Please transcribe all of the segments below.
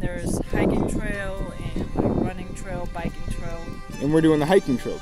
there's hiking trail and like running trail, biking trail. And we're doing the hiking trail.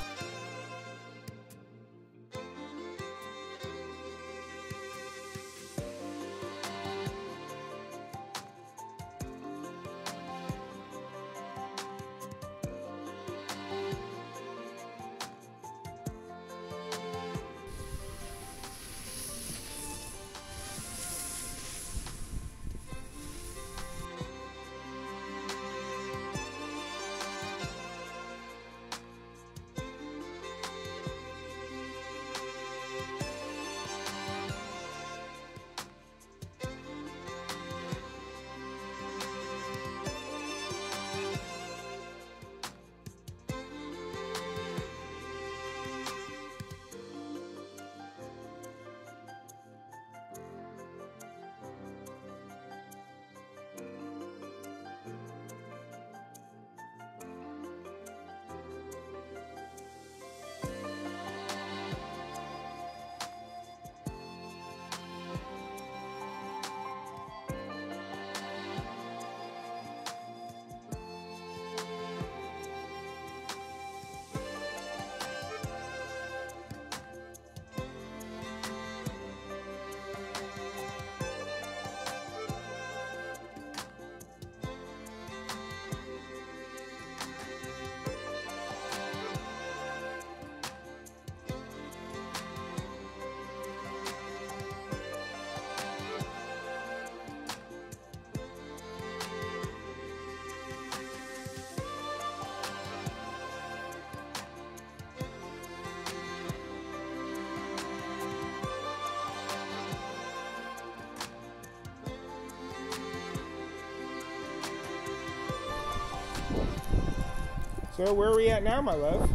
So where are we at now, my love?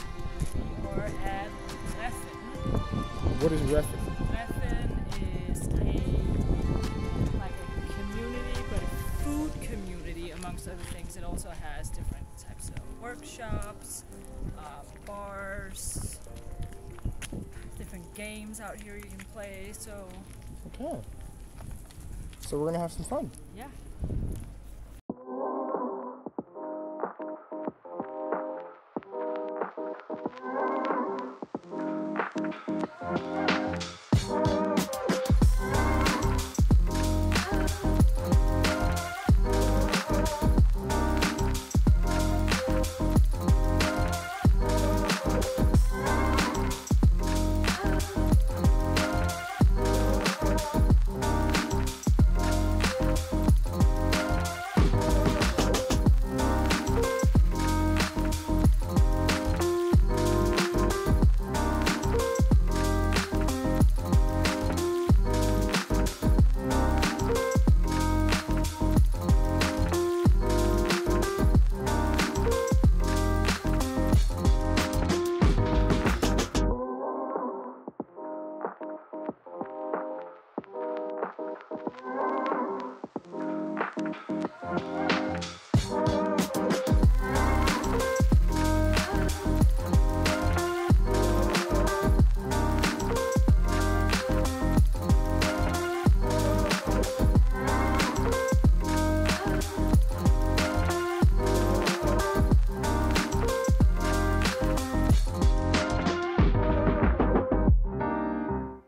We are at Renovated. What is Renovated? Renovated is like a community, but a food community amongst other things. It also has different types of workshops, bars, different games out here you can play. So Okay. So we're gonna have some fun. yeah.